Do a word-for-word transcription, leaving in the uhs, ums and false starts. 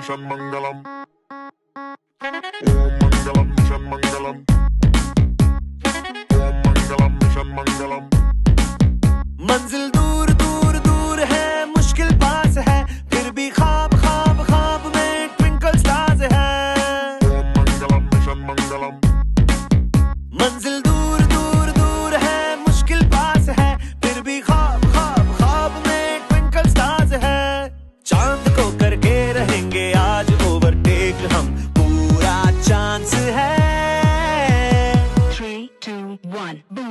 Mission मंगलम, ओम मंगलम मिशन मंगलम, ओम मंगलम मिशन मंगलम। मंजिल दूर दूर दूर है, मुश्किल पास है, फिर भी ख्वाब ख्वाब ख्वाब में ट्विंकल स्टार्स है। ओम मंगलम मिशन मंगलम। मंजिल दूर दूर दूर है, मुश्किल पास है, फिर भी ख्वाब ख्वाब ख्वाब में ट्विंकल स्टार्स है। चांद को करके रहेंगे आज ओवरटेक हम, पूरा चांस है। Three, two, one, boom.